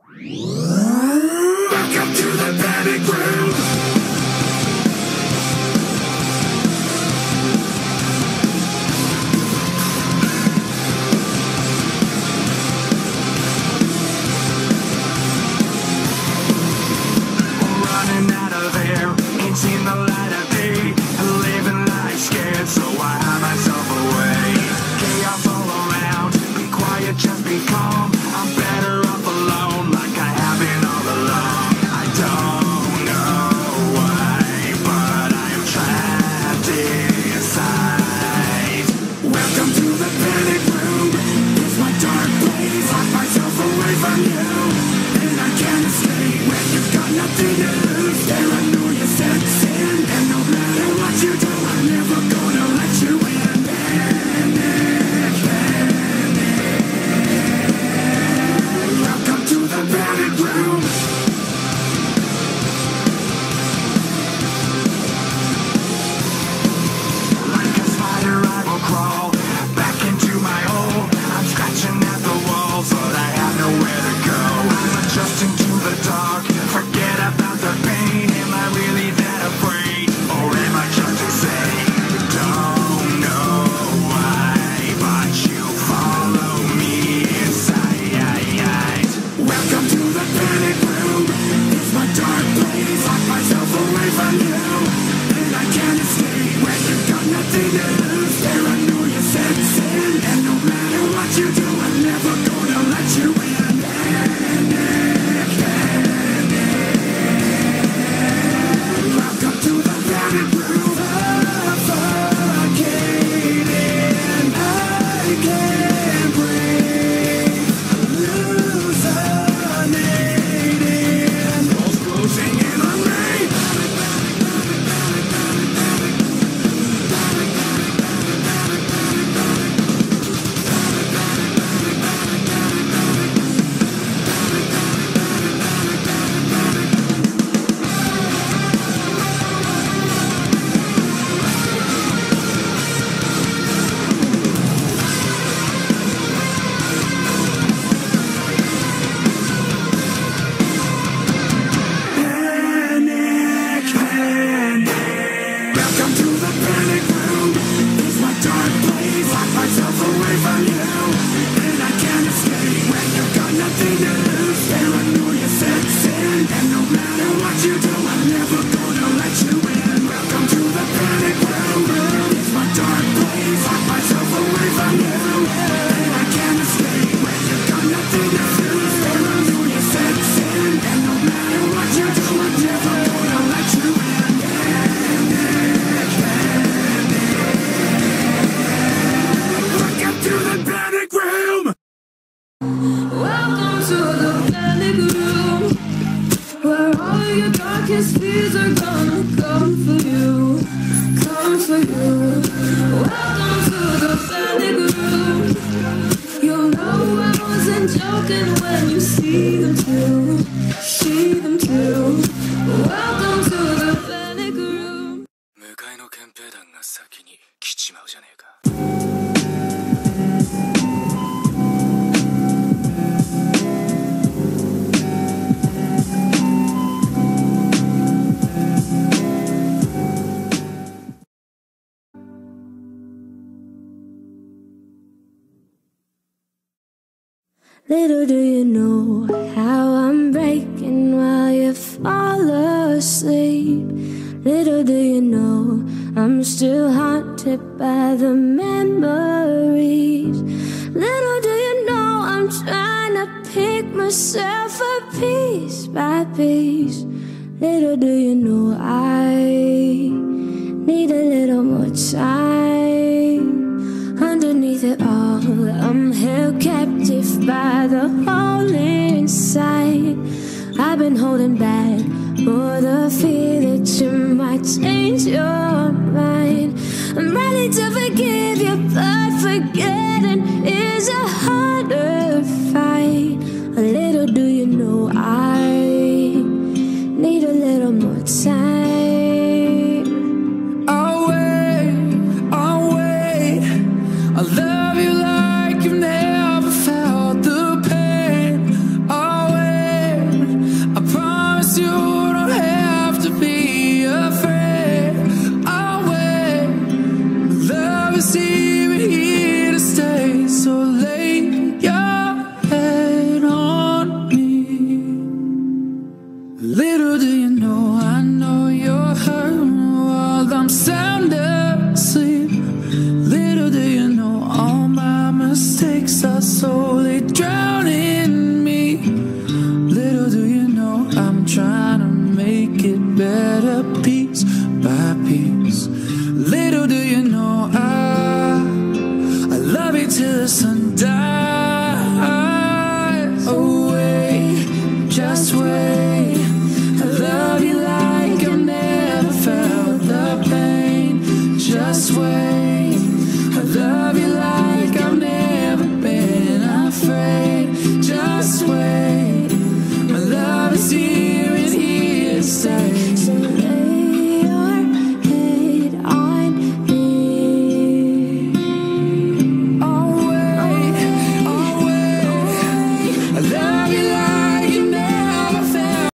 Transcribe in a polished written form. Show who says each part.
Speaker 1: Welcome to the panic room. Running out of air, ain't seen the light of day. Living life scared, so I hide myself away. Chaos all around, be quiet, just be calm. I'm better off alone, like I have been all along. I don't know why, but I am trapped inside. Welcome to the panic room. It's my dark place, lock myself away from you, and I can't escape when you've got nothing to lose. Paranoia sets in, and no matter what you do, I'm never gonna let you in. Panic, panic. Welcome to the panic room. Like a spider, I will crawl back into my hole. I'm scratching at the walls, but I have nowhere to go. I'm adjusting to the dark, forget about the pain. Am I really that afraid, or am I just insane? Don't know why, but you follow me inside. Welcome to the panic room. It's my dark place, lock myself away from you, and I can't escape when you've got nothing to lose. Paranoia sets in, and no matter what you do, I'm never gonna let you in. Panic, panic. Welcome to the panic room. Suffocating, I can't breathe. Hallucinating, walls closing in on me. Panic, panic. Welcome to the panic room. It's my dark place, lock myself away from you, and I can't escape when you've got nothing to lose. Paranoia sets in, and no matter what you do, I'm never gonna let you in. Welcome to the panic room. It's my dark place, lock myself away from you, and I can't escape when you've got nothing to lose. Paranoia sets in, and no matter what you do, I'm never gonna let you in. Panic, panic. Welcome to the panic room.
Speaker 2: Welcome to the panic room, where all your darkest fears are gonna come for you, come for you. Welcome to the panic room. You'll know I wasn't joking when you see them too, see them too. Welcome to the panic room.
Speaker 3: 向かいの憲兵団が先に来ちまうじゃねえか。
Speaker 2: Little do you know how I'm breaking while you fall asleep. Little do you know I'm still haunted by the memories. Little do you know I'm trying to pick myself up piece by piece. Little do you know I need a little more time. Underneath it all, I'm held captive by the hole inside. I've been holding back for the fear that you might change your mind. I'm ready to forgive you, but forgetting is a harder fight. A little do you know I need a little more time.
Speaker 1: I'll wait. I love you like you've never felt the pain. I'll wait. see it here inside.